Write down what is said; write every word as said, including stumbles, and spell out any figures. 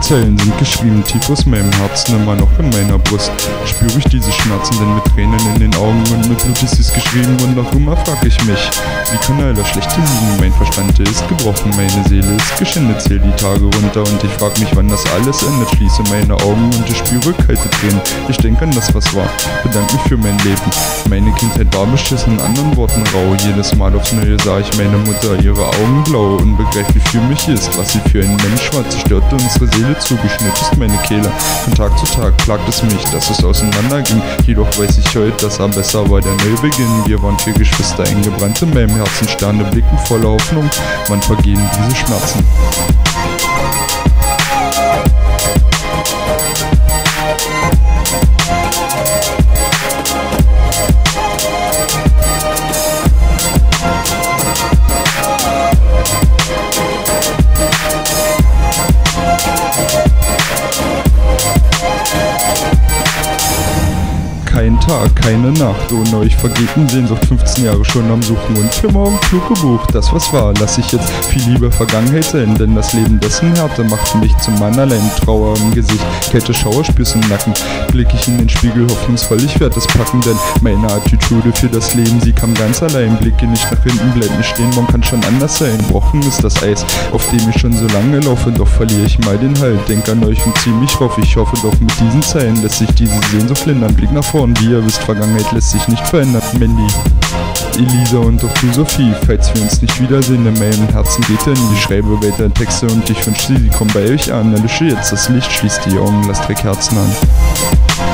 Zeilen sind geschrieben tief aus meinem Herzen, immer noch in meiner Brust. Spüre ich diese Schmerzen, denn mit Tränen in den Augen und mit Blut ist es geschrieben und noch immer frag ich mich, wie kann all das Schlechte liegen? Mein Verstand ist gebrochen, meine Seele ist geschändet, zähl die Tage runter und ich frag mich, wann das alles endet. Schließe meine Augen und ich spüre kalte Tränen. Ich denke an das, was war, bedanke mich für mein Leben. Meine Kindheit war beschissen, in anderen Worten rau. Jedes Mal aufs Neue sah ich meine Mutter, ihre Augen blau. Unbegreiflich für mich ist, was sie für ein Mensch war. Zerstörte unsere Seele, zugeschnitten ist meine Kehle. Von Tag zu Tag plagt es mich, dass es auseinanderging. Jedoch weiß ich heute, dass er besser war, der Neubeginn. Wir waren vier Geschwister, eingebrannt in meinem Herzen. Sterne blicken voller Hoffnung, wann vergehen diese Schmerzen? Kein Tag, keine Nacht, ohne euch vergeht in Sehnsucht, fünfzehn Jahre schon am Suchen und für morgen Flug gebucht. Das was war, lass ich jetzt viel lieber Vergangenheit sein, denn das Leben dessen Härte macht mich zum Mann allein. Trauer im Gesicht, Kälte, Schauer, spür's im Nacken, blick ich in den Spiegel hoffnungsvoll, ich werd es packen, denn meine Attitüde für das Leben, sie kam ganz allein. Blicke nicht nach hinten, bleib nicht stehen, morgen kann schon anders sein. Brochen ist das Eis, auf dem ich schon so lange laufe, doch verliere ich mal den Halt. Denk an euch und zieh mich rauf, ich hoffe doch mit diesen Zeilen lässt sich diese Sehnsucht lindern. Blick nach vorn, wie ihr wisst, Vergangenheit lässt sich nicht verändern. Mandy, Elisa und auch du Sophie, falls wir uns nicht wiedersehen, in meinem Herzen geht er nie. Ich schreibe weiter Texte und ich wünsche sie, sie kommen bei euch an. Erlische jetzt das Licht, schließt die Augen, lasst drei Kerzen an.